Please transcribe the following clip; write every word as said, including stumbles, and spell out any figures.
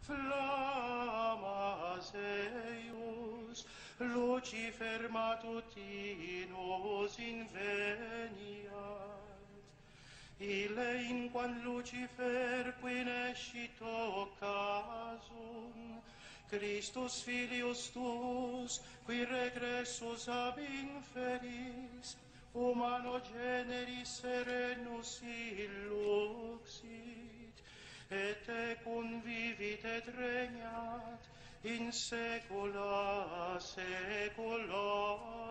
flammas eius, Lucifer matutinus inveniat. Ille inquam Lucifer qui nescit occasum, Christus filius tuus, qui regressus ab inferis, humano generis serenus illuxit, et tecum vivit et regnat in saecula saeculorum.